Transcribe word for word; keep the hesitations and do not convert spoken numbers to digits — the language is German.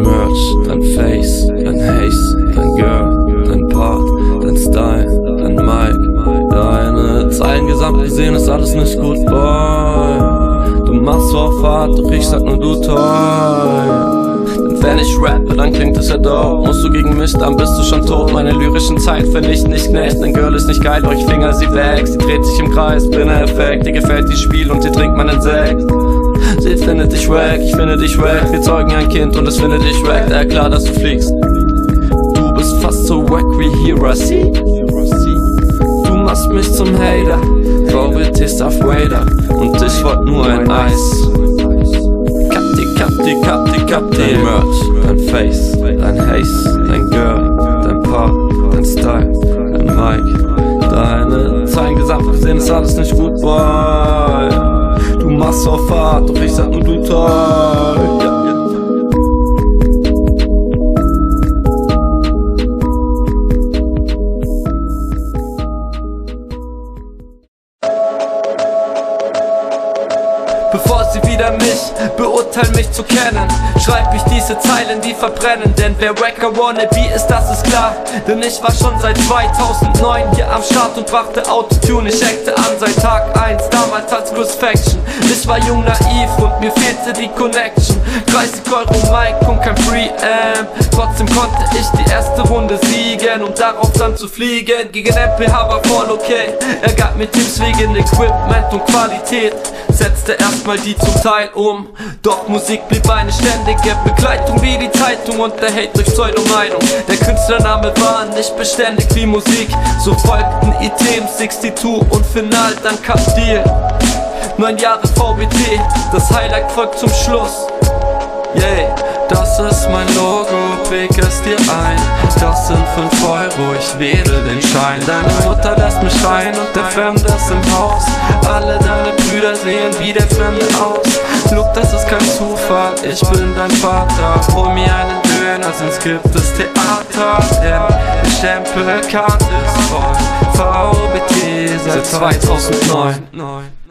Merch, dein Face, dein Haze, dein Girl, dein Part, dein Style, dein Mic, deine Zeilen gesamt gesehen ist alles nicht gut, boy. Du machst zwar auf hart, doch ich sag nur du toll. Denn wenn ich rappe, dann klingt es ja dope. Musst du gegen mich, dann bist du schon tot. Meine lyrischen Zeit finde ich nicht nett. Dein Girl ist nicht geil, doch ich finger sie weg. Sie dreht sich im Kreis, bin ein Effekt. Dir gefällt die Spiel und dir trinkt man einen Sekt. Sie findet dich wack, ich finde dich wack. Wir zeugen ein Kind und es findet dich wack. Ja klar, dass du fliegst. Du bist fast so wack wie Hirasi. Du machst mich zum Hater. V W T Stuff Wader. Und ich wollt nur ein Eis. Kapti, kapti, kapti, kapti. Dein Merch, dein Face, dein Haze, dein Girl, dein Part, dein Style, dein Mic, deine Zeilen gesamt gesehen ist alles nicht gut, boy. Du machst auf Fahrt, doch ich sag nur du toll. Ja. Bevor sie wieder mich beurteilen, mich zu kennen, schreib ich diese Zeilen, die verbrennen. Denn wer Wacker wannabe ist, das ist klar. Denn ich war schon seit zweitausendneun hier am Start und brachte Autotune. Ich eckte an seit Tag eins, damals als Chris Faction. Ich war jung, naiv und mir fehlte die Connection. dreißig Euro Mic und kein Preamp. Trotzdem konnte ich die erste Runde siegen, um darauf dann zu fliegen. Gegen M P H war voll okay. Er gab mir Tipps wegen Equipment und Qualität, setzte erstmal die zum Teil um. Doch Musik blieb eine ständige Begleitung wie die Zeitung und der Hate durch Pseudomeinung. Der Künstlername war nicht beständig wie Musik. So folgten Item zweiundsechzig und final dann Kapstil. Neun Jahre V W T, das Highlight folgt zum Schluss. Yeah, das ist mein Logo, präg es dir ein. Das sind fünf Euro, ich wedel den Schein. Deine Mutter lässt mich rein und der Fremde ist im Haus. Alle deine Brüder sehen wie der Fremde aus. Look, das ist kein Zufall, ich bin dein Vater. Hol mir einen Döner, sonst gibt es Theater. Denn die Stempelkarte ist voll. V W T seit zweitausendneun.